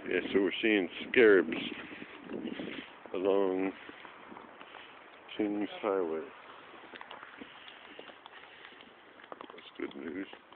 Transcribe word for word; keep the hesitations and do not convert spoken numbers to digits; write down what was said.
Yeah, so we're seeing scarabs along Kings Highway. That's good news.